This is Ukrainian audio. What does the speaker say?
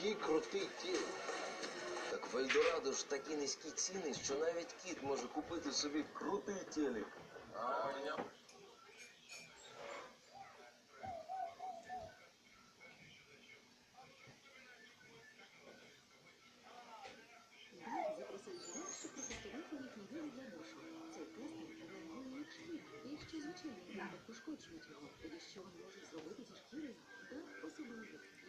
Такий крутий тіл. Так в Ельдорадо ж такі низькі ціни, що навіть кіт може купити собі крутий телек. Запросив жінок, щоб протестувати їхні гелі для душу. Цей тестер реагує як шкіра. Якщо звичайний гель пошкоджують його, тоді що він може зробити зі шкірою? Так, особливо.